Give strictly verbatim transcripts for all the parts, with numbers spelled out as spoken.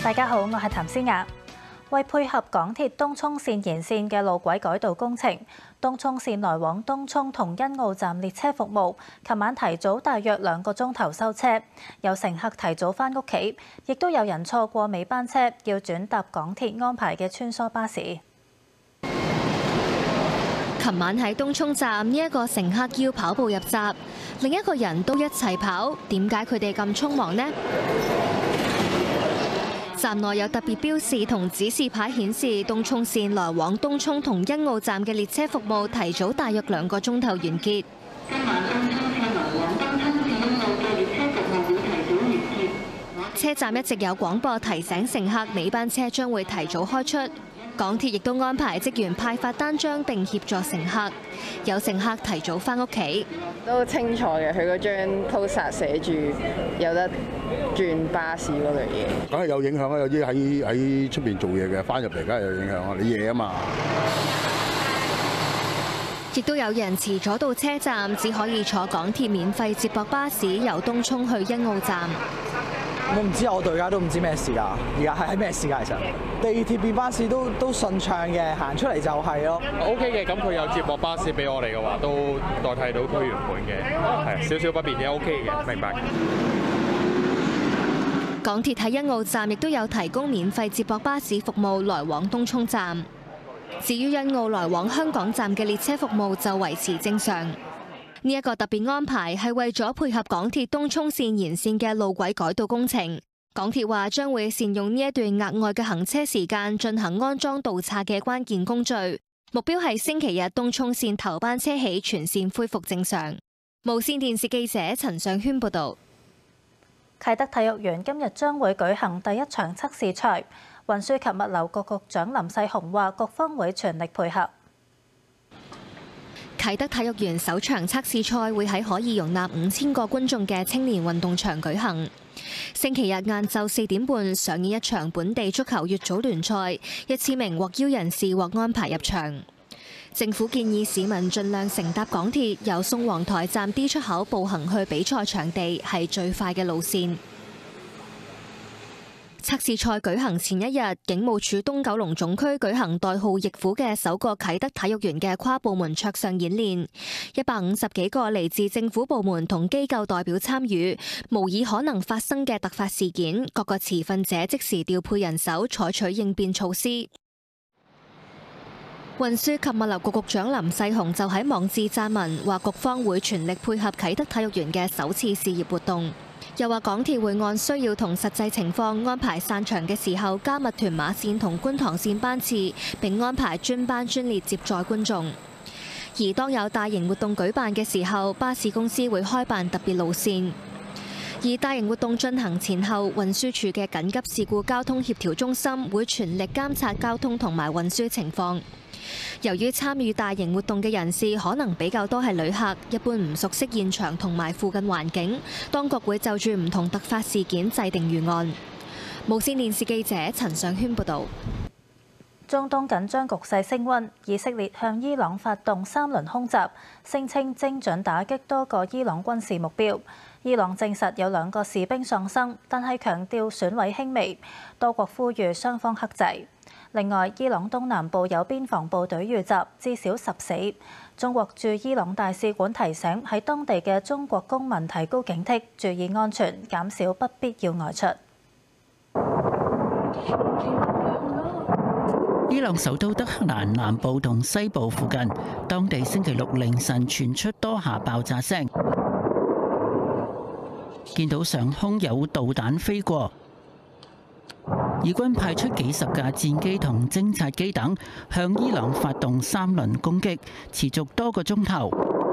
大家好，我係譚思雅。為配合港鐵東涌綫延綫嘅路軌改道工程，東涌綫來往東涌同欣澳站列車服務，琴晚提早大約兩個鐘頭收車，有乘客提早返屋企，亦都有人錯過尾班車，要轉搭港鐵安排嘅穿梭巴士。 琴晚喺東涌站，呢一個乘客要跑步入閘，另一個人都一齊跑，點解佢哋咁匆忙呢？站內有特別標示同指示牌顯示，東涌綫來往東涌同欣澳站嘅列車服務提早大約兩個鐘頭完結。今晚東涌綫來往東涌至欣澳嘅列車服務會提早完結。車站一直有廣播提醒乘客尾班車將會提早開出。港鐵亦都安排職員派發單張並協助乘客，有乘客提早返屋企。 都清楚嘅，佢嗰張 poster 寫住有得轉巴士嗰類嘢。 梗係有影響啦，有啲喺喺出邊做嘢嘅，翻入嚟梗係有影響啊！你夜啊嘛。 亦都有人遲咗到車站，只可以坐港鐵免費接駁巴士由東涌去欣澳站。 我唔知啊，我到而家都唔知咩事㗎。而家係喺咩事㗎？其實地鐵變巴士都都順暢嘅，行出嚟就係咯。 O K 嘅，咁佢有接駁巴士俾我哋嘅話，都代替到區原本嘅，係少少不便嘅 O K 嘅，明白。 港鐵喺欣澳站亦都有提供免費接駁巴士服務來往東涌站。至於欣澳來往香港站嘅列車服務就維持正常。呢一個特別安排係為咗配合港鐵東涌綫延綫嘅路軌改道工程。港鐵話將會善用呢一段額外嘅行車時間進行安裝道岔嘅關鍵工序，目標係星期日東涌綫頭班車起全綫恢復正常。無綫電視記者陳尚軒報導。 啟德體育園今日將會舉行第一場測試賽，運輸及物流局局長林世雄話，局方會全力配合。 啟德體育園首場測試賽會喺可以容納五千個觀眾嘅青年運動場舉行。星期日晏晝四點半上演一場本地足球乙組聯賽，一千名獲邀人士獲安排入場。政府建議市民盡量乘搭港鐵，由宋皇臺站 D 出口步行去比賽場地係最快嘅路線。測試賽舉行前一日，警務處東九龍總區舉行代號翼虎嘅首個啟德體育園嘅跨部門桌上演練，一百五十幾個嚟自政府部門同機構代表參與，模擬可能發生嘅突發事件，各個持份者即時調配人手，採取應變措施。運輸及物流局局長林世雄就喺網誌撰文，話局方會全力配合啟德體育園嘅首次試業活動。又話港鐵會按需要同實際情況安排散場嘅時候加密屯馬線同觀塘線班次，並安排專班專列接載觀眾。而當有大型活動舉辦嘅時候，巴士公司會開辦特別路線。而大型活動進行前後，運輸署嘅緊急事故交通協調中心會全力監察交通同埋運輸情況。由於參與大型活動嘅人士可能比較多係旅客，一般唔熟悉現場同埋附近環境，當局會就住唔同突發事件制定預案。無線電視記者陳尚軒報導。 中東緊張局勢升溫，以色列向伊朗發動三輪空襲，聲稱精準打擊多個伊朗軍事目標。伊朗證實有兩個士兵喪生，但係強調損毀輕微。多國呼籲雙方克制。另外，伊朗東南部有邊防部隊遇襲，至少十死。中國駐伊朗大使館提醒喺當地嘅中國公民提高警惕，注意安全，減少不必要外出。 伊朗首都德黑蘭南部同西部附近，當地星期六凌晨傳出多下爆炸聲，見到上空有導彈飛過。以軍派出幾十架戰機同偵察機等，向伊朗發動三輪攻擊，持續多個鐘頭，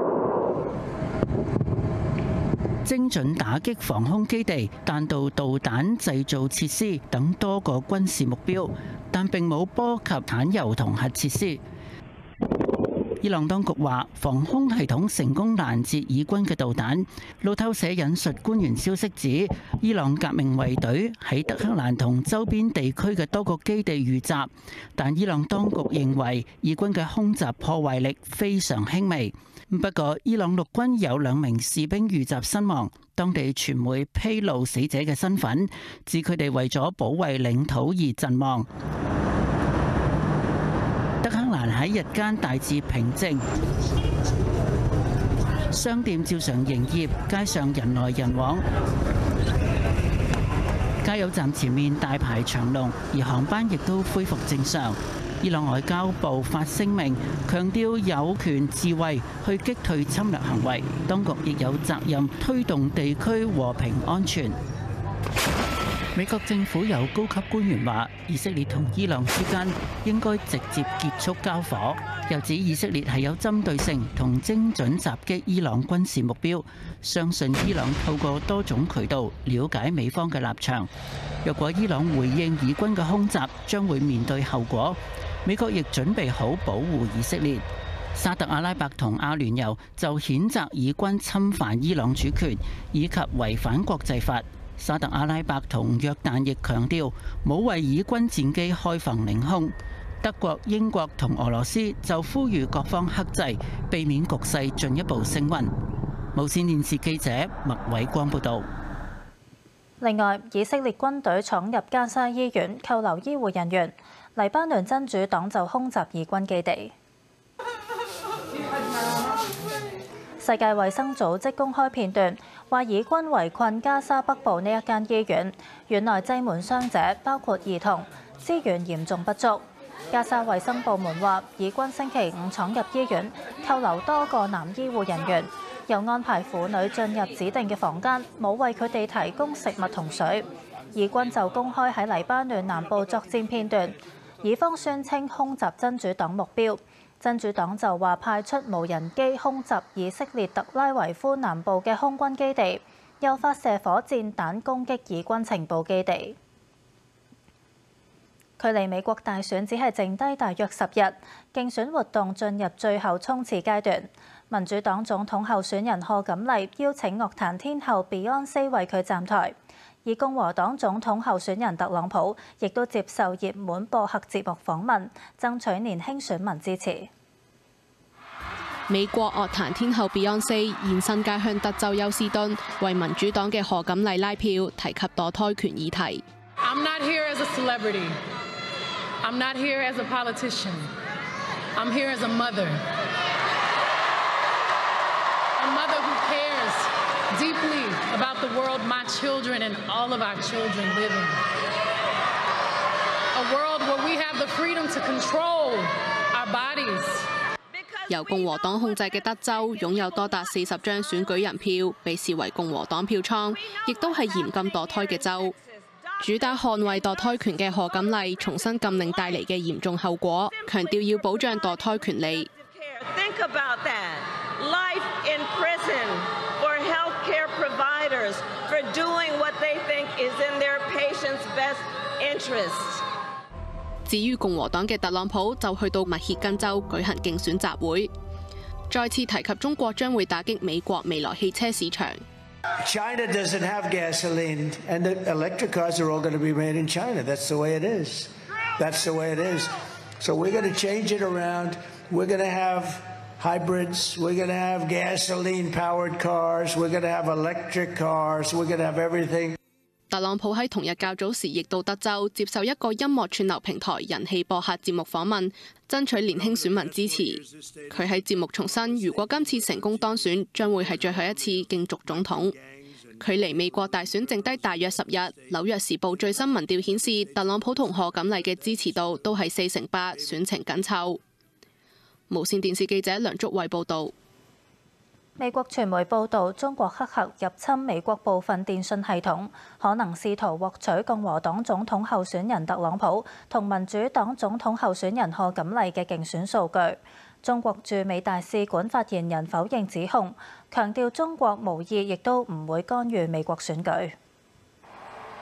精準打擊防空基地、彈道導彈製造設施等多個軍事目標，但並冇波及產油同核設施。伊朗當局話，防空系統成功攔截以軍嘅導彈。路透社引述官員消息指，伊朗革命衛隊喺德黑蘭同周邊地區嘅多個基地遇襲，但伊朗當局認為以軍嘅空襲破壞力非常輕微。 不過，伊朗陸軍有兩名士兵遇襲身亡，當地傳媒披露死者嘅身份，指佢哋為咗保衛領土而陣亡。德黑蘭喺日間大致平靜，商店照常營業，街上人來人往，加油站前面大排長龍，而航班亦都恢復正常。伊朗外交部發聲明，強調有權自衛，去擊退侵略行為，當局亦有責任推動地區和平安全。美國政府有高級官員話，以色列同伊朗之間應該直接結束交火，又指以色列係有針對性同精準襲擊伊朗軍事目標，相信伊朗透過多種渠道了解美方嘅立場。若果伊朗回應以軍嘅空襲，將會面對後果。美國亦準備好保護以色列。沙特阿拉伯同阿聯酋就譴責以軍侵犯伊朗主權以及違反國際法。沙特阿拉伯同約旦亦強調冇為以軍戰機開放領空。德國、英國同俄羅斯就呼籲各方克制，避免局勢進一步升溫。無線電視記者麥偉光報導。 另外，以色列軍隊闖入加沙醫院，扣留醫護人員。黎巴嫩真主黨就空襲以軍基地。世界衛生組織公開片段，話以軍圍困加沙北部呢一間醫院，院內擠滿傷者，包括兒童，資源嚴重不足。加沙衛生部門話，以軍星期五闖入醫院，扣留多個男醫護人員，又安排婦女進入指定嘅房間，冇為佢哋提供食物同水。以軍就公開喺黎巴嫩南部作戰片段，以方宣稱空襲真主黨目標。真主黨就話派出無人機空襲以色列特拉維夫南部嘅空軍基地，又發射火箭彈攻擊以軍情報基地。距離美國大選只係剩低大約十日，競選活動進入最後衝刺階段。民主黨總統候選人賀錦麗邀請樂壇天后 Beyonce 為佢站台。而共和黨總統候選人特朗普亦都接受熱門播客節目訪問，爭取年輕選民支持。 美國樂壇天后 Beyonce 現身家鄉德州休斯敦，為民主黨嘅賀錦麗拉票，提及墮胎權議題。 I'm not here as a celebrity. I'm not here as a politician. I'm here as a mother. A mother who cares deeply about the world my children and all of our children live in. A world where we have the freedom to control our bodies. 由共和黨控制嘅德州擁有多達四十張選舉人票，被視為共和黨票倉，亦都係嚴禁墮胎嘅州。主打捍衛墮胎權嘅賀錦麗重申禁令帶嚟嘅嚴重後果，強調要保障墮胎權利。 Think about that. Life in prison for healthcare providers for doing what they think is in their patients' best interests. 至於共和黨嘅特朗普就去到密歇根州舉行競選集會，再次提及中國將會打擊美國未來汽車市場。 China doesn't have gasoline, and the electric cars are all going to be made in China. That's the way it is. That's the way it is. So we're going to change it around. We're going to have hybrids. We're going to have gasoline-powered cars. We're going to have electric cars. We're going to have everything. 特朗普喺同日較早時亦到德州接受一個音樂串流平台人氣播客節目訪問，爭取年輕選民支持。佢喺節目重申，如果今次成功當選，將會係最後一次競逐總統。距離美國大選剩低大約十日，紐約時報最新民調顯示，特朗普同賀錦麗嘅支持度都係四成八，選情緊湊。無線電視記者梁竹慧報導。 美國傳媒報導，中國黑客入侵美國部分電訊系統，可能試圖獲取共和黨總統候選人特朗普同民主黨總統候選人賀錦麗嘅競選數據。中國駐美大使館發言人否認指控，強調中國無意亦都唔會干預美國選舉。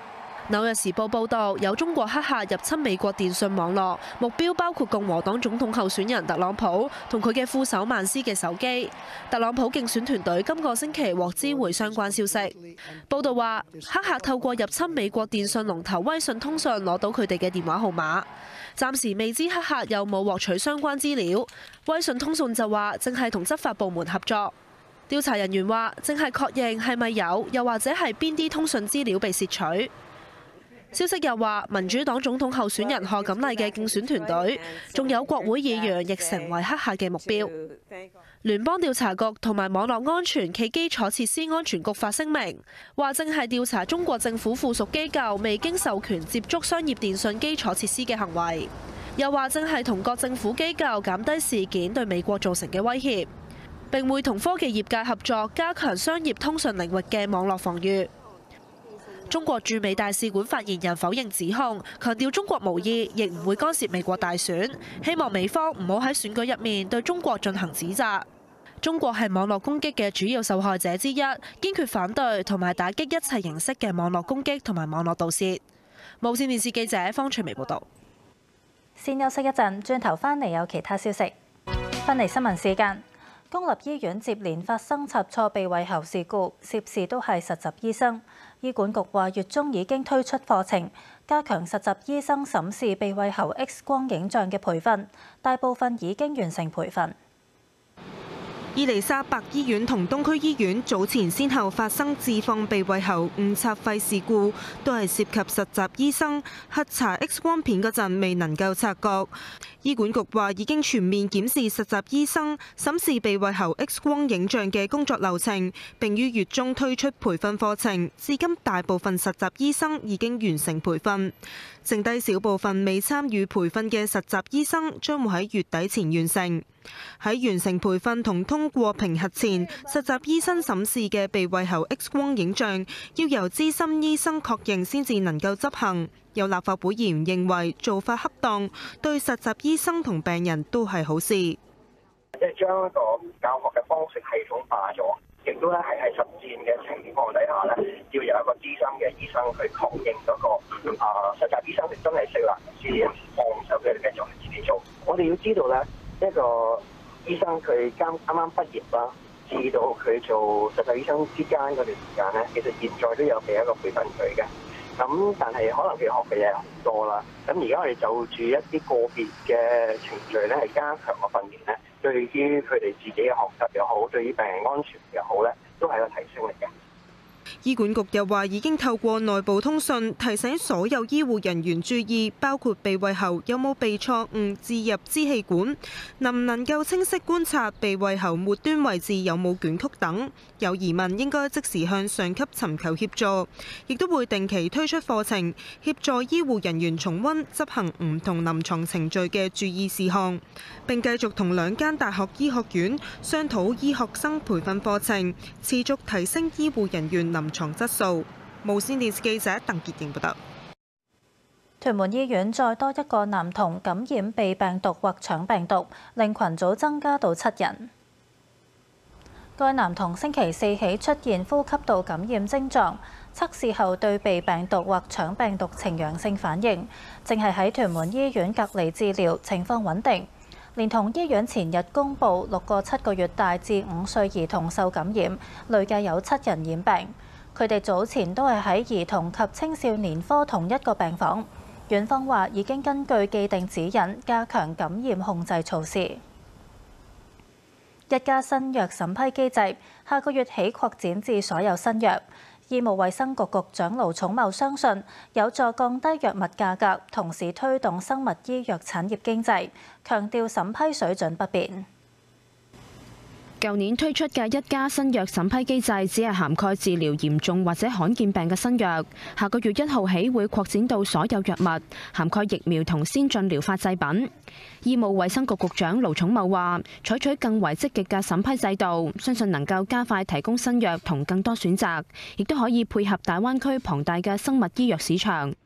紐約時報報導，有中國黑客入侵美國電訊網絡，目標包括共和黨總統候選人特朗普同佢嘅副手曼斯嘅手機。特朗普競選團隊今個星期獲知會相關消息。報導話，黑客透過入侵美國電訊龍頭威信通訊攞到佢哋嘅電話號碼，暫時未知黑客有冇獲取相關資料。威信通訊就話正係同執法部門合作。調查人員話正係確認係咪有，又或者係邊啲通訊資料被竊取。消息又話，民主黨總統候選人賀錦麗嘅競選團隊，仲有國會議員亦成為黑客嘅目標。聯邦調查局同埋網絡安全暨基礎設施安全局發聲明，話正係調查中國政府附屬機構未經授權接觸商業電訊基礎設施嘅行為，又話正係同各政府機構減低事件對美國造成嘅威脅，並會同科技業界合作，加強商業通訊領域嘅網絡防禦。中國駐美大使館發言人否認指控，強調中國無意，亦唔會干涉美國大選，希望美方唔好喺選舉入面對中國進行指責。中國係網絡攻擊嘅主要受害者之一，堅決反對同埋打擊一切形式嘅網絡攻擊同埋網絡盜竊。無線電視記者方翠薇報導。 先休息一陣，轉頭返嚟有其他消息。返嚟新聞時間。公立醫院接連發生插錯鼻胃喉事故，涉事都係實習醫生。醫管局話，月中已經推出課程，加強實習醫生審視鼻胃喉 X 光影像嘅培訓，大部分已經完成培訓。 伊利沙伯醫院同東區醫院早前先後發生置放鼻胃喉誤插肺事故，都係涉及實習醫生核查 X 光片嗰陣未能夠察覺。醫管局話已經全面檢視實習醫生審視鼻胃喉 X 光影像嘅工作流程，並於月中推出培訓課程。至今大部分實習醫生已經完成培訓，剩低小部分未參與培訓嘅實習醫生將會喺月底前完成。喺完成培訓同通過評核前，實習醫生審視嘅鼻胃喉 X 光影像要由資深醫生確認先至能夠執行。有立法會議員認為做法恰當，對實習醫生同病人都係好事。即係將一個教學嘅方式系統化咗，亦都咧係喺實戰嘅情況底下咧，要有一個資深嘅醫生去確認嗰個啊實習醫生係真係識啦，先放手俾佢哋繼續自己做。我哋要知道咧。一個醫生佢啱啱啱畢業啦，至到佢做實習醫生之間嗰段時間咧，其實現在都有俾一個培訓佢嘅。咁但係可能佢學嘅嘢好多啦。咁而家我哋就住一啲個別嘅程序咧，係加強個訓練咧，對於佢哋自己嘅學習又好，對於病人安全又好咧，都係一個提升嚟嘅。 醫管局又話已經透過內部通訊提醒所有醫護人員注意，包括鼻胃喉有冇被錯誤置入支氣管，能唔能夠清晰觀察鼻胃喉末端位置有冇捲曲等。有疑問應該即時向上級尋求協助，亦都會定期推出課程，協助醫護人員重溫執行唔同臨床程序嘅注意事項，並繼續同兩間大學醫學院商討醫學生培訓課程，持續提升醫護人員臨床質素。無線電視記者鄧潔瑩報道。 屯門醫院再多一個男童感染鼻病毒或腸病毒，令群組增加到七人。該男童星期四起出現呼吸道感染症狀，測試後對鼻病毒或腸病毒呈陽性反應，正係喺屯門醫院隔離治療，情況穩定。連同醫院前日公布六個七個月大至五歲兒童受感染，累計有七人染病。佢哋早前都係喺兒童及青少年科同一個病房。院方話已經根據既定指引加強感染控制措施。一家新藥審批機制下個月起擴展至所有新藥。醫務衛生局局長盧寵茂相信有助降低藥物價格，同時推動生物醫藥產業經濟，強調審批水準不變。 舊年推出嘅一家新藥審批機制只係涵蓋治療嚴重或者罕見病嘅新藥，下個月一號起會擴展到所有藥物，涵蓋疫苗同先進療法製品。醫務衛生局局長盧寵茂話：採取更為積極嘅審批制度，相信能夠加快提供新藥同更多選擇，亦都可以配合大灣區龐大嘅生物醫藥市場。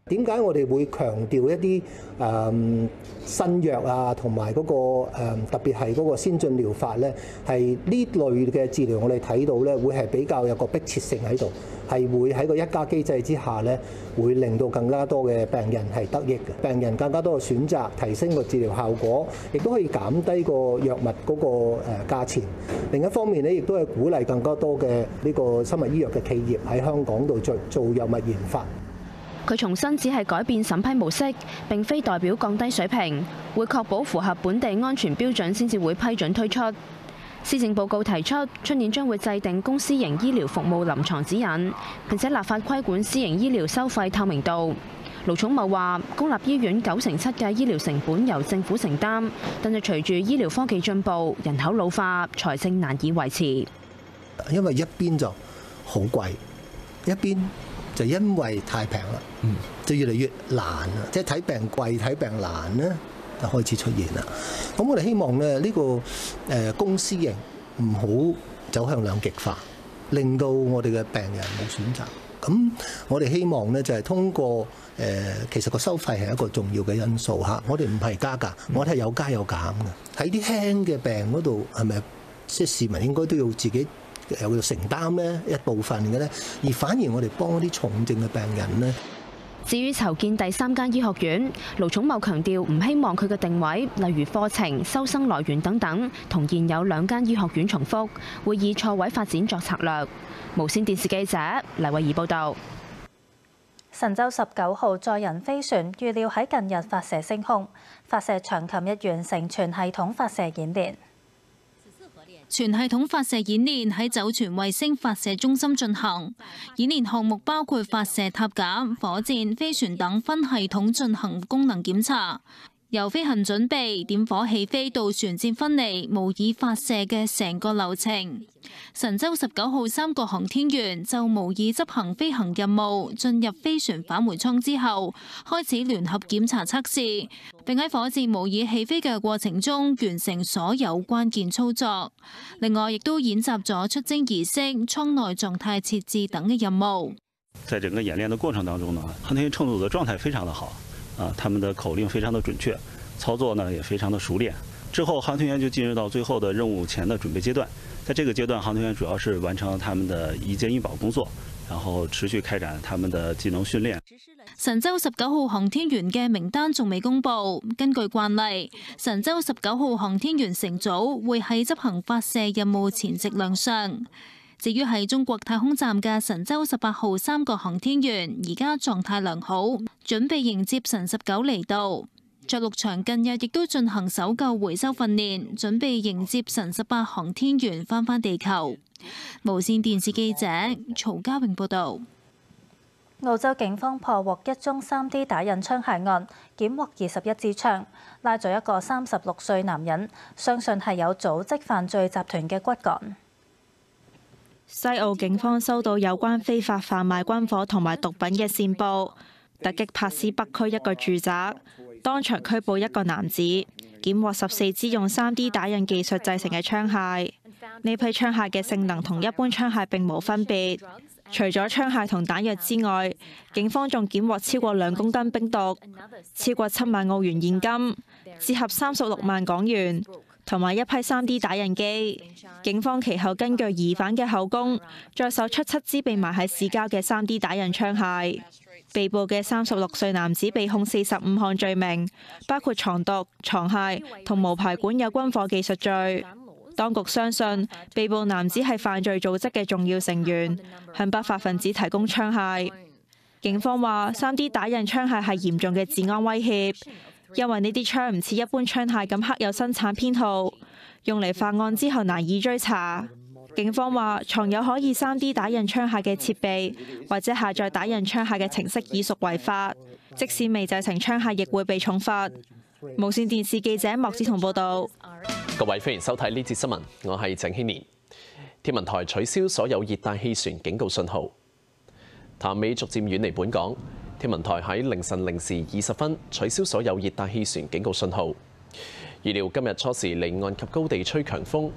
點解我哋會強調一啲誒、嗯、新藥啊，同埋嗰個、呃、特別係嗰個先進療法咧？係呢類嘅治療，我哋睇到咧，會係比較有個迫切性喺度，係會喺個一家機制之下咧，會令到更加多嘅病人係得益嘅，病人更加多嘅選擇，提升個治療效果，亦都可以減低個藥物嗰個誒價錢。另一方面咧，亦都係鼓勵更加多嘅呢個生物醫藥嘅企業喺香港度做做藥物研發。 佢重申只係改變審批模式，並非代表降低水平，會確保符合本地安全標準先至會批准推出。施政報告提出，出年將會制定公私營醫療服務臨床指引，並且立法規管私營醫療收費透明度。盧寵茂話：公立醫院九成七嘅醫療成本由政府承擔，但係隨住醫療科技進步、人口老化，財政難以維持。 因為一邊就好貴，一邊就因為太平啦，就越嚟越難啦。即係睇病貴、睇病難咧，就開始出現啦。咁我哋希望咧，呢個誒公私營唔好走向兩極化，令到我哋嘅病人冇選擇。咁我哋希望咧就係通過誒，其實個收費係一個重要嘅因素嚇。我哋唔係加價，我哋係有加有減嘅。喺啲輕嘅病嗰度係咪即係市民應該都要自己有要承擔呢一部分嘅咧，而反而我哋幫啲重症嘅病人呢。 至於籌建第三間醫學院，盧寵茂強調唔希望佢嘅定位，例如課程、收生來源等等，同現有兩間醫學院重複，會以錯位發展作策略。無線電視記者黎慧儀報導。 神舟十九號載人飛船預料喺近日發射升空，發射場琴日完成全系統發射演練。 全系統發射演練喺酒泉衛星發射中心進行，演練項目包括發射塔架、火箭、飛船等分系統進行功能檢查，由飛行準備、點火起飛到船箭分離，模擬發射嘅成個流程。神舟十九號三個航天員就模擬執行飛行任務，進入飛船返回艙之後，開始聯合檢查測試，並喺火箭模擬起飛嘅過程中完成所有關鍵操作。另外，亦都演習咗出征儀式、艙內狀態設置等嘅任務。 在整個演練的過程當中呢，航天員乘組的狀態非常的好，啊，他們的口令非常的準確，操作呢也非常的熟練。之後，航天員就進入到最後的任務前的準備階段。在這個階段，航天員主要是完成他們的移殲運保工作，然後持續開展他們的技能訓練。 神舟十九號航天員嘅名單仲未公布。根據慣例，神舟十九號航天員乘組會喺執行發射任務前夕亮相。至於喺中國太空站嘅神舟十八號三個航天員，而家狀態良好，準備迎接神十九嚟到。着陸場近日亦都進行搜救回收訓練，準備迎接神十八航天員返返地球。無線電視記者曹家榮報導。 澳洲警方破獲一宗 三 D 打印槍械案，檢獲二十一支槍，拉咗一個三十六歲男人，相信係有組織犯罪集團嘅骨幹。 西澳警方收到有關非法販賣軍火同埋毒品嘅線報，突擊珀斯北區一個住宅，當場拘捕一個男子，檢獲十四支用 三 D 打印技術製成嘅槍械。呢批槍械嘅性能同一般槍械並無分別。除咗槍械同彈藥之外，警方仲檢獲超過兩公斤冰毒、超過七萬澳元現金、折合三十六萬港元，同埋一批 三 D 打印機。警方其後根據疑犯嘅口供，再搜出七支被埋喺市郊嘅 三 D 打印槍械。被捕嘅三十六歲男子被控四十五項罪名，包括藏毒、藏械同無牌管有軍火技術罪。當局相信被捕男子係犯罪組織嘅重要成員，向不法分子提供槍械。警方話 三 D 打印槍械係嚴重嘅治安威脅，因為呢啲槍唔似一般槍械咁刻有生產編號，用嚟犯案之後難以追查。警方話藏有可以 三 D 打印槍械嘅設備或者下載打印槍械嘅程式已屬違法，即使未製成槍械亦會被重罰。無線電視記者莫子彤報導。 各位歡迎收睇呢節新聞，我係鄭希年。天文台取消所有熱帶氣旋警告信號。潭尾逐漸遠離本港，天文台喺凌晨零時二十分取消所有熱帶氣旋警告信號。預料今日初時離岸及高地吹強風，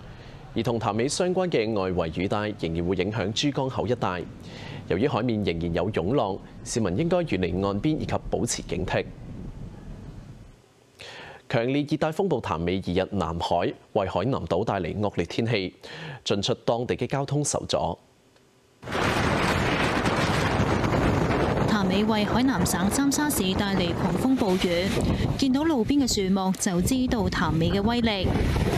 而同潭尾相關嘅外圍雨帶仍然會影響珠江口一帶。由於海面仍然有湧浪，市民應該遠離岸邊以及保持警惕。強烈熱帶風暴潭尾移入南海，為海南島帶嚟惡劣天氣，進出當地嘅交通受阻。 潭尾為海南省三沙市帶嚟狂風暴雨，見到路邊嘅樹木就知道潭尾嘅威力。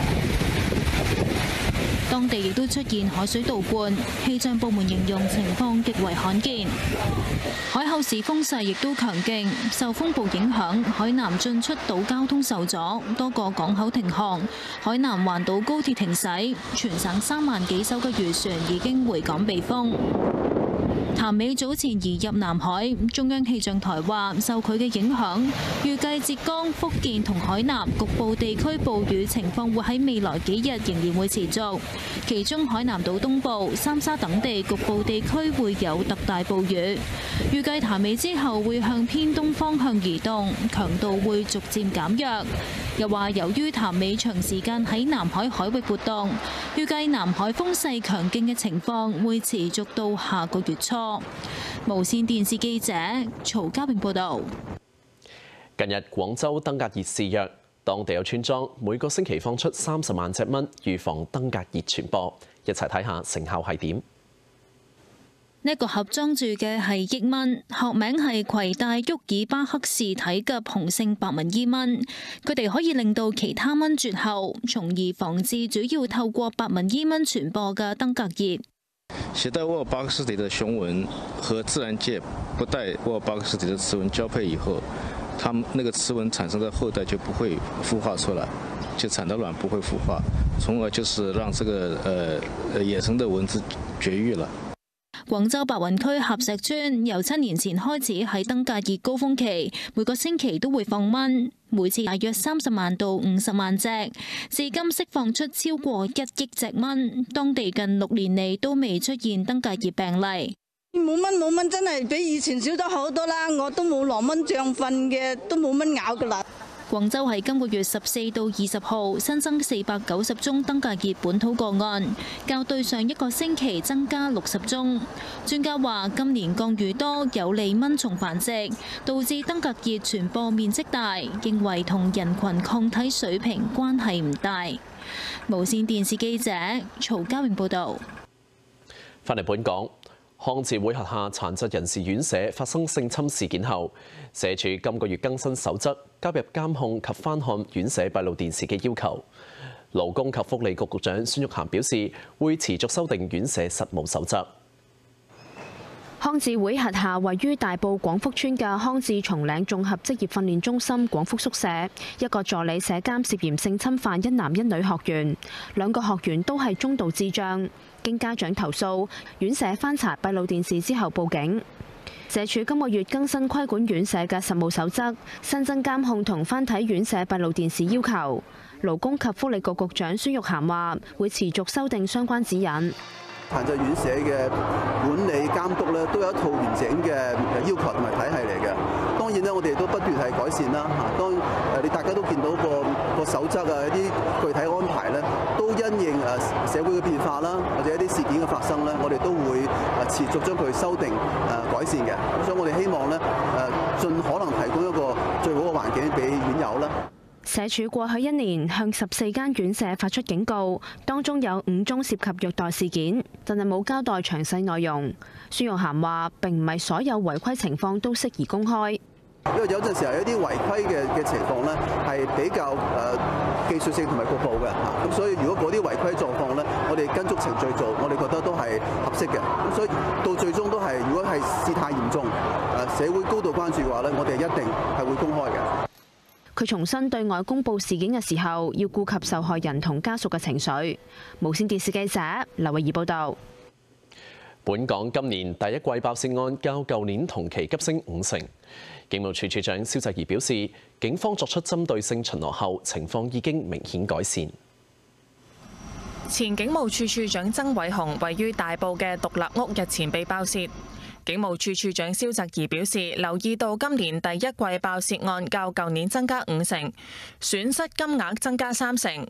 當地亦都出現海水倒灌，氣象部門形容情況極為罕見。海口市風勢亦都強勁，受風暴影響，海南進出島交通受阻，多個港口停航，海南環島高鐵停駛，全省三萬幾艘嘅漁船已經回港避風。潭尾早前移入南海，中央氣象台話受佢嘅影響，預計浙江、福建同海南局部地區暴雨情況會喺未來幾日仍然會持續，其中海南島東部、三沙等地局部地區會有特大暴雨。預計潭尾之後會向偏東方向移動，強度會逐漸減弱。又話由於潭尾長時間喺南海海域活動，預計南海風勢強勁嘅情況會持續到下個月初。無線電視記者曹家榮報導。 近日廣州登革熱肆虐，當地有村莊每個星期放出三十萬隻蚊，預防登革熱傳播。一齊睇下成效係點。 呢個盒裝住嘅係益蚊，學名係攜帶沃爾巴克氏體嘅雄性白紋伊蚊。佢哋可以令到其他蚊絕後，從而防治主要透過白紋伊蚊傳播嘅登革熱。 攜帶沃爾巴克氏體的雄蚊和自然界不帶沃爾巴克氏體的雌蚊交配以後，它們那個雌蚊產生的後代就不會孵化出來，就產的卵不會孵化，從而就是讓這個呃野生的蚊子絕育了。 廣州白雲區合石村由七年前開始喺登革熱高峰期，每個星期都會放蚊，每次大約三十萬到五十萬隻，至今釋放出超過一億隻蚊。當地近六年嚟都未出現登革熱病例。 冇蚊冇蚊，真係比以前少咗好多啦！我都冇落蚊帳瞓嘅，都冇蚊咬噶啦。 廣州喺今個月十四到二十號新增四百九十宗登革熱本土個案，較對上一個星期增加六十宗。專家話，今年降雨多有利蚊蟲繁殖，導致登革熱傳播面積大，認為同人群抗體水平關係唔大。無線電視記者曹家榮報導。 返嚟本港。康智會轄下殘疾人士院舍發生性侵事件後，社署今個月更新守則，加入監控及翻看院舍閉路電視嘅要求。勞工及福利局局長孫玉菡表示，會持續修訂院舍實務守則。 康智會轄下位於大埔廣福村嘅康智松嶺綜合職業訓練中心廣福宿舍，一個助理舍監涉嫌性侵犯一男一女學員，兩個學員都係中度智障。經家長投訴，院舍翻查閉路電視之後報警。社署今個月更新規管院舍嘅實務守則，新增監控同翻睇院舍閉路電視要求。勞工及福利局局長孫玉菡話，會持續修訂相關指引。 殘疾院舍嘅管理監督咧，都有一套完整嘅要求同埋體系嚟嘅。當然咧，我哋都不斷係改善啦。嚇，當誒你大家都見到個個守則啊，一啲具體安排咧，都因應誒社會嘅變化啦，或者一啲事件嘅發生咧，我哋都會誒持續將佢修訂誒改善嘅。咁所以我哋希望咧誒盡可能提供一個最好嘅環境俾院友啦。 社署過去一年向十四間院舍發出警告，當中有五宗涉及虐待事件，但係冇交代詳細內容。孫玉菡話：並唔係所有違規情況都適宜公開。 因為有陣時候有啲違規嘅嘅情況咧，係比較誒技術性同埋局部嘅嚇，咁所以如果嗰啲違規狀況咧，我哋跟足程序做，我哋覺得都係合適嘅。咁所以到最終都係，如果係事態嚴重，誒社會高度關注嘅話咧，我哋一定係會公開嘅。 佢重新對外公佈事件嘅時候，要顧及受害人同家屬嘅情緒。無線電視記者劉慧儀報導。 本港今年第一季爆竊案較舊年同期急升五成。警務處處長蕭澤頤表示，警方作出針對性巡邏後，情況已經明顯改善。 前警務處處長曾偉雄位於大埔嘅獨立屋日前被爆竊。警務處處長蕭澤頤表示，留意到今年第一季爆竊案較舊年增加五成，損失金額增加三成。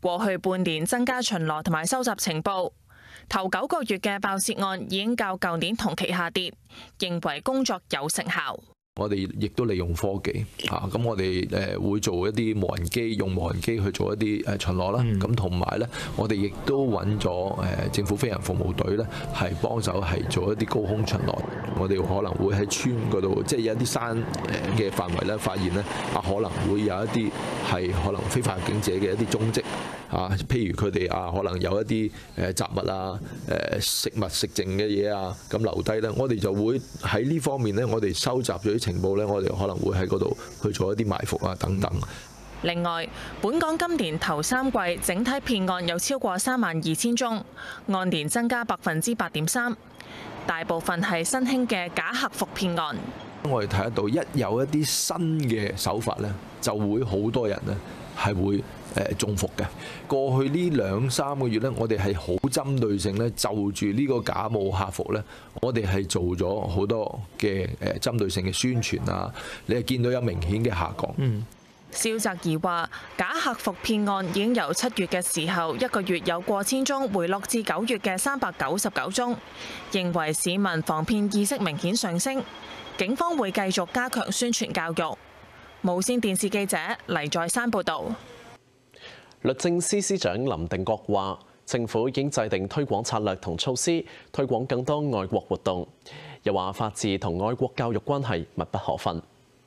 過去半年增加巡邏同埋收集情報，頭九個月嘅爆竊案已經較舊年同期下跌，認為工作有成效。 我哋亦都利用科技嚇，咁我哋誒會做一啲無人機，用無人機去做一啲誒巡邏啦。咁同埋咧，我哋亦都揾咗誒政府飛行服務隊咧，係幫手係做一啲高空巡邏。我哋可能會喺村嗰度，即係有一啲山誒嘅範圍咧，發現咧啊，可能會有一啲係可能非法入境者嘅一啲蹤跡啊，譬如佢哋啊，可能有一啲誒雜物啊、誒食物食剩嘅嘢啊，咁留低咧，我哋就會喺呢方面咧，我哋收集咗情報咧，我哋可能會喺嗰度去做一啲埋伏啊等等。 另外，本港今年頭三季整體騙案有超過三萬二千宗，按年增加百分之八點三，大部分係新興嘅假客服騙案。 我哋睇得到，一有一啲新嘅手法咧，就會好多人咧係會誒中伏嘅。過去呢兩三個月咧，我哋係好針對性咧，就住呢個假冒客服咧，我哋係做咗好多嘅誒針對性嘅宣傳啊，你係見到有明顯嘅下降。嗯。 蕭澤頤話：假客服騙案已經由七月嘅時候一個月有過千宗，回落至九月嘅三百九十九宗，認為市民防騙意識明顯上升。警方會繼續加強宣傳教育。無線電視記者黎在山報導。 律政司司長林定國話：政府已經制定推廣策略同措施，推廣更多愛國活動。又話法治同愛國教育關係密不可分。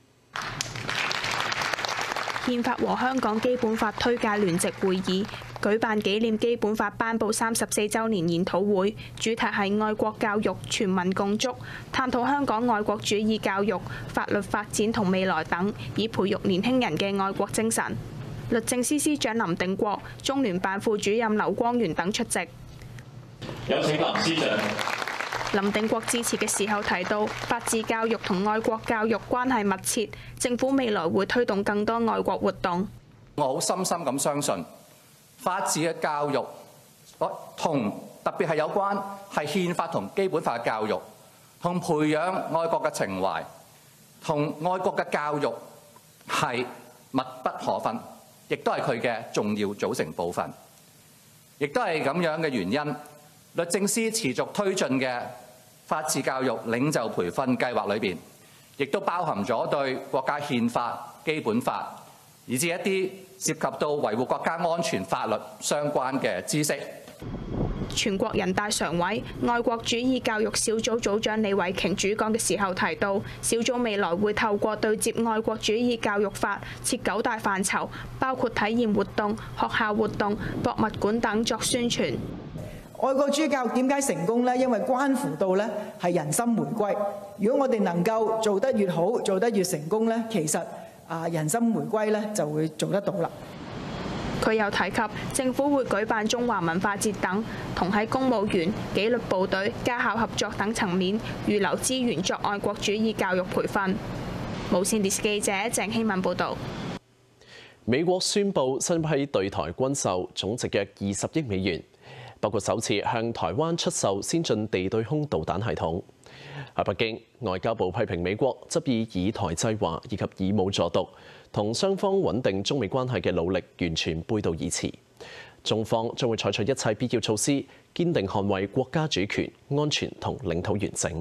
憲法和香港基本法推介聯席會議舉辦紀念基本法頒布三十四週年研討會，主題係愛國教育全民共築，探討香港愛國主義教育、法律發展同未來等，以培育年輕人嘅愛國精神。律政司司長林定國、中聯辦副主任劉光源等出席。 有請林司長。 林定國致辭嘅時候提到，法治教育同愛國教育關係密切，政府未來會推動更多愛國活動。 我好深深咁相信，法治嘅教育，同特別係有關係憲法同基本法嘅教育，同培養愛國嘅情懷，同愛國嘅教育係密不可分，亦都係佢嘅重要組成部分，亦都係咁樣嘅原因。律政司持續推進嘅法治教育領袖培訓計劃裏邊，亦都包含咗對國家憲法、基本法，以至一啲涉及到維護國家安全法律相關嘅知識。 全國人大常委、愛國主義教育小組組長李慧瓊主講嘅時候提到，小組未來會透過對接愛國主義教育法，設九大範疇，包括體驗活動、學校活動、博物館等作宣傳。 愛國主義教育點解成功呢？因為關乎到呢係人心回歸。如果我哋能夠做得越好，做得越成功呢，其實啊人心回歸呢就會做得到啦。 佢又提及政府會舉辦中華文化節等，同喺公務員、紀律部隊、家校合作等層面預留資源作愛國主義教育培訓。無線電視記者鄭希敏報導。 美國宣布新批對台軍售總值約二十億美元。包括首次向台灣出售先進地對空導彈系統。喺北京，外交部批評美國執意以台制華以及以武助獨，同雙方穩定中美關係嘅努力完全背道而馳。中方將會採取一切必要措施，堅定捍衛國家主權、安全同領土完整。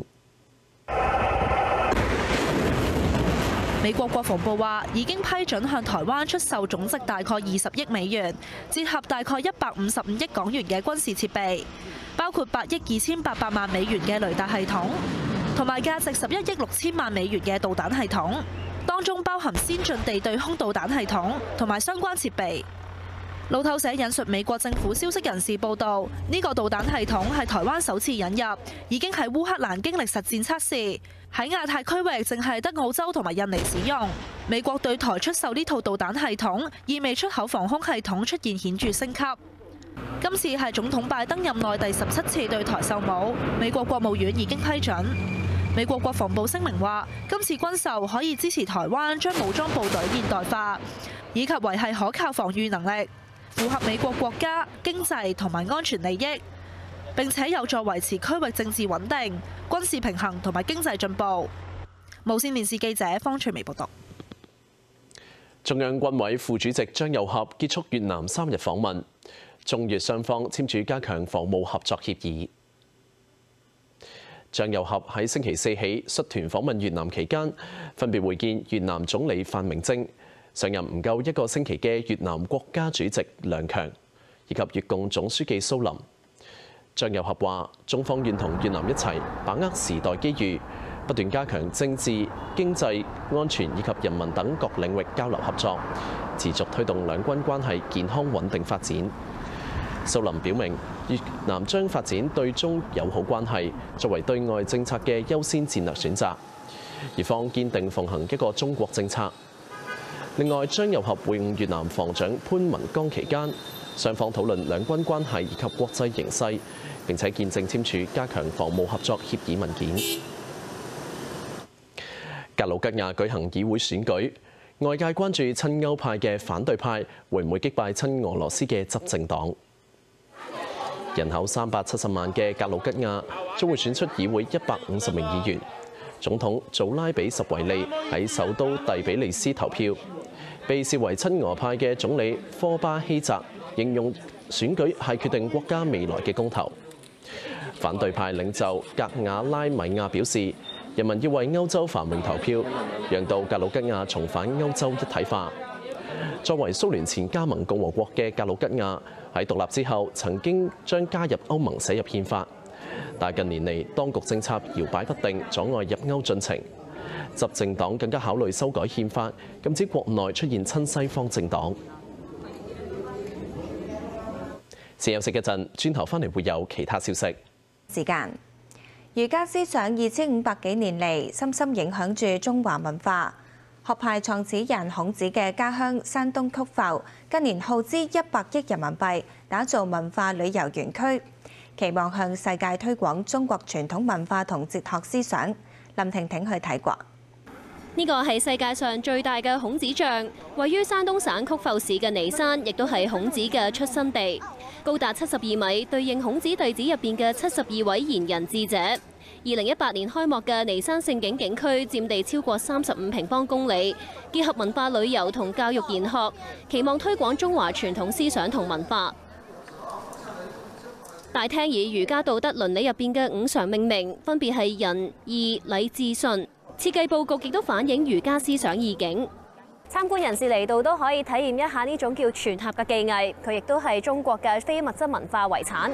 美國國防部話已經批准向台灣出售總值大概二十億美元，折合大概一百五十五億港元嘅軍事設備，包括八億二千八百萬美元嘅雷達系統，同埋價值十一億六千萬美元嘅導彈系統，當中包含先進地對空導彈系統同埋相關設備。路透社引述美國政府消息人士報道，呢個導彈系統係台灣首次引入，已經喺烏克蘭經歷實戰測試，喺亞太區域淨係得澳洲同埋印尼使用。美國對台出售呢套導彈系統，意味出口防空系統出現顯著升級。今次係總統拜登任內第十七次對台售武，美國國務院已經批准。美國國防部聲明話，今次軍售可以支持台灣將武裝部隊現代化，以及維繫可靠防禦能力，符合美國國家、經濟同埋安全利益，並且有助維持區域政治穩定、軍事平衡同埋經濟進步。無線電視記者方翠薇報道。 中央軍委副主席張又俠結束越南三日訪問，中越雙方簽署加強防務合作協議。張又俠喺星期四起率團訪問越南期間，分別會見越南總理范明政、上任唔夠一個星期嘅越南國家主席梁強，以及越共總書記蘇林。張又俠話：中方願同越南一齊把握時代機遇，不斷加強政治、經濟、安全以及人民等各領域交流合作，持續推動兩軍關係健康穩定發展。蘇林表明，越南將發展對中友好關係作為對外政策嘅優先戰略選擇，越方堅定奉行一個中國政策。另外，張又俠會晤越南防長潘文剛期間，雙方討論兩軍關係以及國際形勢，並且見證簽署加強防務合作協議文件。格魯吉亞舉行議會選舉，外界關注親歐派嘅反對派會唔會擊敗親俄羅斯嘅執政黨。人口三百七十萬嘅格魯吉亞將會選出議會一百五十名議員。總統祖拉比什維利喺首都第比利斯投票，被視為親俄派嘅總理科巴希澤形容選舉係決定國家未來嘅公投。反對派領袖格瓦拉米亞表示，人民要為歐洲繁榮投票，讓到格魯吉亞重返歐洲一體化。作為蘇聯前加盟共和國嘅格魯吉亞，喺獨立之後曾經將加入歐盟寫入憲法，但近年嚟當局政策搖擺不定，阻礙入歐進程。執政黨更加考慮修改憲法，禁止國內出現親西方政黨。先休息一陣，轉頭翻嚟會有其他消息。 時間，儒家思想二千五百幾年嚟，深深影響住中華文化。學派創始人孔子嘅家鄉山東曲阜，近年耗資一百億人民幣打造文化旅遊園區，期望向世界推廣中國傳統文化同哲學思想。林婷婷去睇過。 呢個係世界上最大嘅孔子像，位於山東省曲阜市嘅尼山，亦都係孔子嘅出生地，高達七十二米，對應孔子弟子入邊嘅七十二位賢人智者。二零一八年開幕嘅尼山勝景景區佔地超過三十五平方公里，結合文化旅遊同教育研學，期望推廣中華傳統思想同文化。大廳以儒家道德倫理入邊嘅五常命名，分別係仁、義、禮、智、信。設計佈局亦都反映儒家思想意境。參觀人士嚟到都可以體驗一下呢種叫傳塔嘅技藝，佢亦都係中國嘅非物質文化遺產。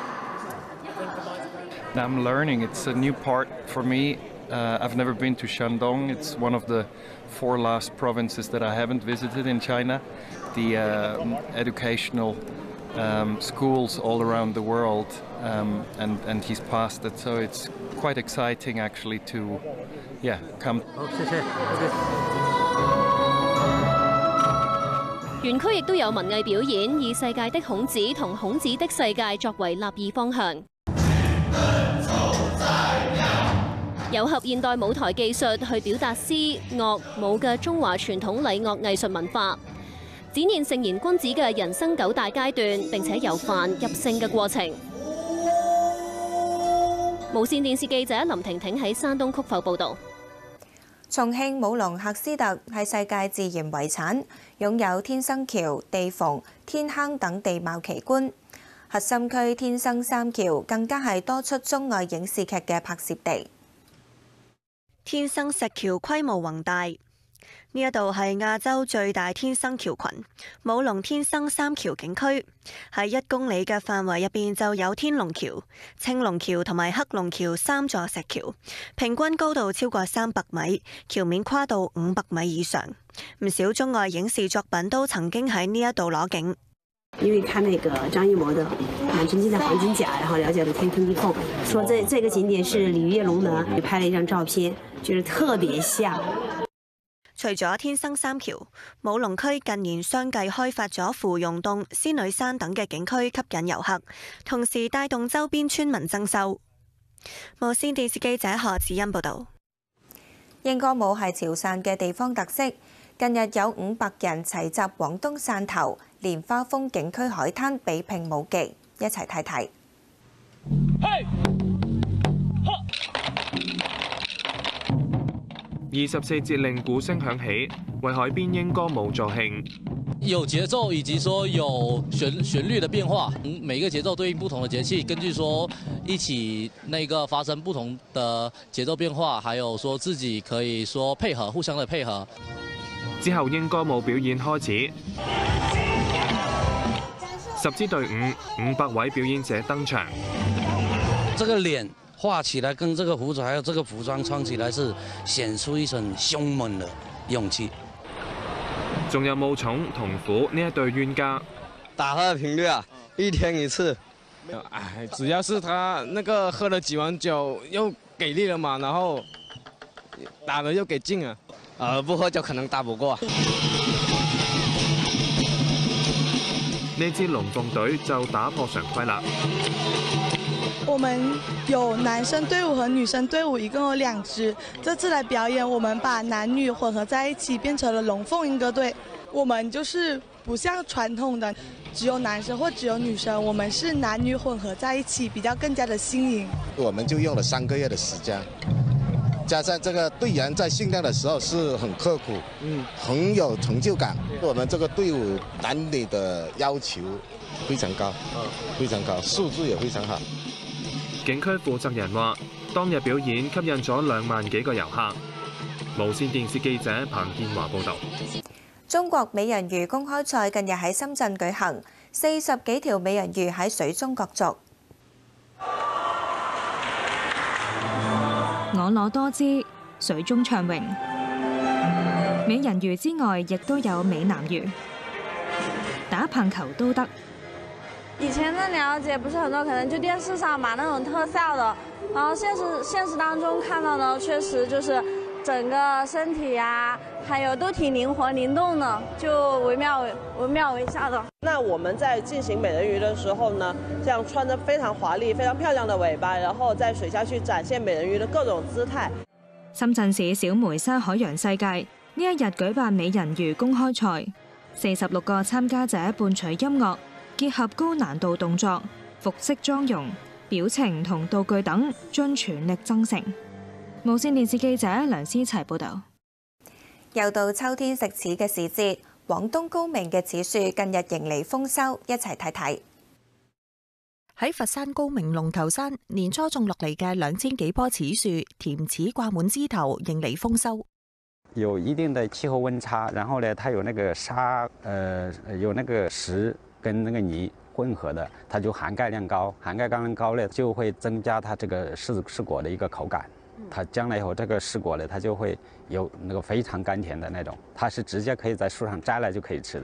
Now I'm learning. It's a new part for me. Uh, I've never been to Shandong. It's one of the four last provinces that I haven't visited in China. The uh, educational um, schools all around the world, um, and and he's passed it. So it's quite exciting actually to, yeah, come. 好，謝謝。園區亦都有文藝表演，以世界的孔子同孔子的世界作為立意方向。糅合現代舞台技術去表達詩、樂、舞嘅中華傳統禮樂藝術文化，展現聖賢君子嘅人生九大階段，並且由凡入聖嘅過程。無線電視記者林婷婷喺山東曲阜報導。 重慶武隆喀斯特係世界自然遺產，擁有天生橋、地縫、天坑等地貌奇觀。核心區天生三橋更加係多出中外影視劇嘅拍攝地。 天生石橋規模宏大，呢一度係亞洲最大天生橋群——武隆天生三橋景區。喺一公里嘅範圍入邊就有天龍橋、青龍橋同埋黑龍橋三座石橋，平均高度超過三百米，橋面跨度五百米以上。唔少中外影視作品都曾經喺呢一度攞景。 因為看那個張藝謀的《滿城盡帶黃金甲》，然後了解了天坑地縫，說這這個景點是鯉魚躍龍門，也拍了一張照片，就是特別像。 除咗天生三橋，武隆區近年相繼開發咗芙蓉洞、仙女山等嘅景區，吸引遊客，同時帶動周邊村民增收。無線電視記者何子欣報導。 英歌舞係潮汕嘅地方特色，近日有五百人齊集廣東汕頭蓮花峰景區海灘比拼舞技，一齊睇睇。 二十四節令鼓聲響起，為海邊鷹歌舞助興。 有節奏以及說有旋旋律的變化，每個節奏對應不同的節氣，根據說一起那個發生不同的節奏變化，還有說自己可以說配合，互相的配合。 之後鷹歌舞表演開始，十支隊伍五百位表演者登場。 這個臉畫起來，跟這個鬍子還有這個服裝穿起來，是顯出一種兇猛的勇氣。 仲有武松同虎呢一對冤家， 打他的頻率啊，一天一次。 唉，只要是他那個喝了幾碗酒又給力了嘛，然後打了又給勁啊， 呃，不喝酒可能打不過。 呢支龍鳳隊就打破常規啦。 我們有男生隊伍和女生隊伍，一共有兩支。這次來表演，我們把男女混合在一起，變成了龍鳳莺歌隊。我們就是不像傳統的只有男生或只有女生，我們是男女混合在一起，比較更加的新穎。 我們就用了三個月的時間，加上這個隊員在訓練的時候是很刻苦，嗯，很有成就感。我們這個隊伍男女的要求非常高，非常高，素質也非常好。 景區負責人話：當日表演吸引咗兩萬幾個遊客。無線電視記者彭建華報導。 中國美人魚公開賽近日喺深圳舉行，四十幾條美人魚喺水中角逐。 婀娜多姿，水中暢泳。美人魚之外，亦都有美男魚，打棒球都得。 以前的了解不是很多，可能就電視上嘛那種特效的，然後現實現實當中看到呢，確實就是整個身體啊，還有都挺靈活靈動的，就惟妙惟妙惟肖的。 那我們在進行美人魚的時候呢，這樣穿着非常華麗、非常漂亮的尾巴，然後在水下去展現美人魚的各種姿態。 深圳市小梅沙海洋世界呢一日舉辦美人魚公開賽，四十六個參加者伴隨音樂，結合高難度動作、服飾妝容、表情同道具等，盡全力爭勝。無線電視記者梁思齊報導。 又到秋天食柿嘅時節，廣東高明嘅柿樹近日迎嚟豐收，一齊睇睇。 喺佛山高明龍頭山，年初種落嚟嘅兩千幾棵柿樹，甜柿掛滿枝頭，迎嚟豐收。 有一定的氣候溫差，然後呢，它有那個沙，呃，有那個石跟那個泥混合的，它就含鈣量高，含鈣量高呢，就會增加它這個柿柿果的一個口感。它將來以後，這個柿果呢，它就會有那個非常甘甜的那種，它是直接可以在樹上摘來就可以吃的。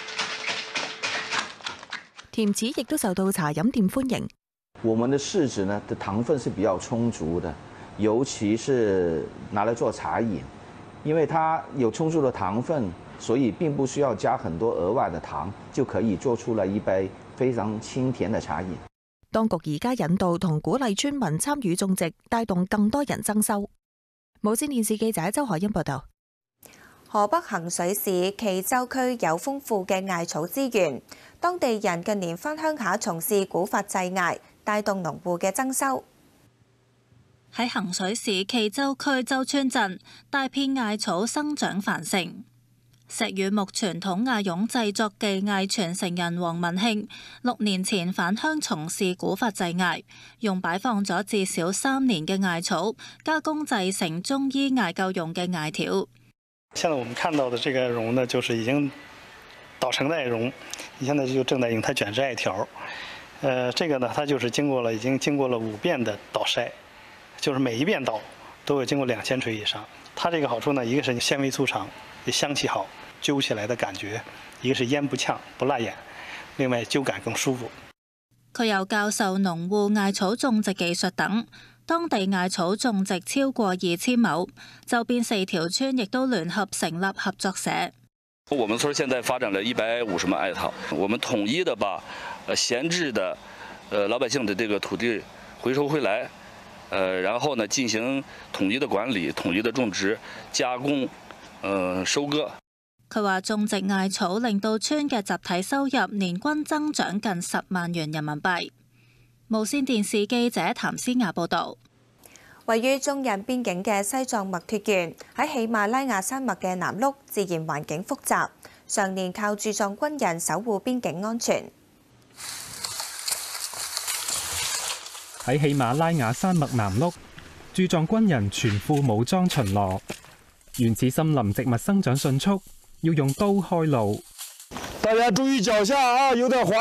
甜柿亦都受到茶飲店歡迎。 我們的柿子呢，的糖分是比較充足的，尤其是拿來做茶飲，因為它有充足的糖分，所以並不需要加很多額外的糖，就可以做出了一杯非常清甜的茶飲。 當局而家引導同鼓勵村民參與種植，帶動更多人增收。無線電視記者周海欣報道。 河北衡水市耆州區有豐富嘅艾草資源，當地人近年返鄉下從事古法製艾，帶動農戶嘅增收。 喺衡水市耆州區周村鎮，大片艾草生長繁盛。石羽木傳統艾絨製作技藝傳承人黃文慶六年前返鄉從事古法製艾，用擺放咗至少三年嘅艾草加工製成中醫艾灸用嘅艾條。 現在我們看到的這個絨呢，就是已經搗成的艾絨，你現在就正在用它捲製艾條。呃，這個呢，它就是經過了已經經過了五遍的搗曬，就是每一遍搗都有經過兩千錘以上。它這個好處呢，一個是纖維粗長，香氣好，揪起來的感覺；一個是煙不嗆不辣眼，另外揪感更舒服。 佢又教授農戶艾草種植技術等，當地艾草種植超過二千畝，周邊四條村亦都聯合成立合作社。 我們村現在發展了一百五十畝艾草，我們統一的把呃閒置的呃老百姓的這個土地回收回來，呃然後呢進行統一的管理、統一的種植、加工、呃收割。 佢話種植艾草令到村嘅集體收入年均增長近十萬元人民幣。無線電視記者譚思雅報導。 位於中印邊境嘅西藏墨脱縣喺喜馬拉雅山脈嘅南麓，自然環境複雜，常年靠駐藏軍人守護邊境安全。 喺喜馬拉雅山脈南麓，駐藏軍人全副武裝巡邏。原始森林植物生長迅速，要用刀開路。 大家注意腳下啊，有點滑，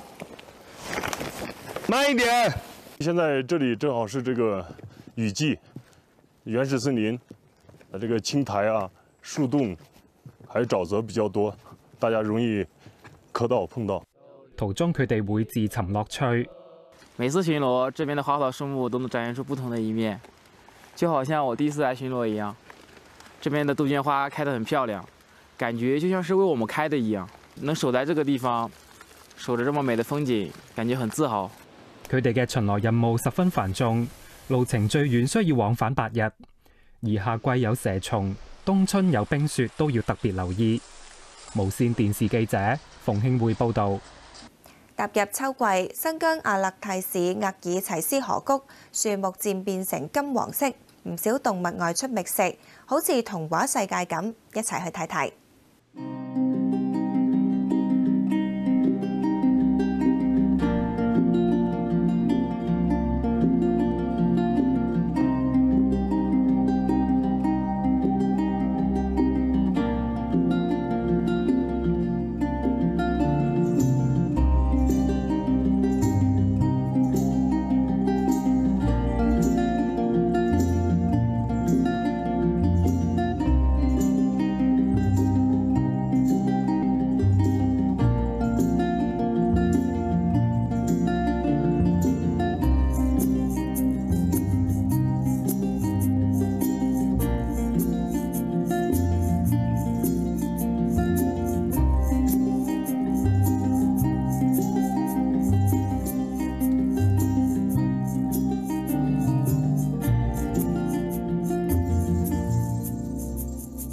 慢一點。現在這裡正好是這個雨季，原始森林，啊，這個青苔啊、樹洞，還有沼澤比較多，大家容易磕到碰到。 途中佢哋會自尋樂趣。 每次巡邏，這邊的花草樹木都能展現出不同的一面，就好像我第一次來巡邏一樣。這邊的杜鵑花開得很漂亮，感覺就像是為我們開的一樣。能守在這個地方，守着這麼美的風景，感覺很自豪。 佢哋嘅巡邏任務十分繁重，路程最遠需要往返八日，而夏季有蛇蟲，冬春有冰雪，都要特別留意。無線電視記者馮慶匯報導。 踏入秋季，新疆阿勒泰市額爾齊斯河谷樹木漸變成金黃色，唔少動物外出覓食，好似童話世界咁，一齊去睇睇。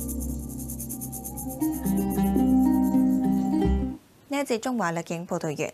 呢一節中華歷景報道完。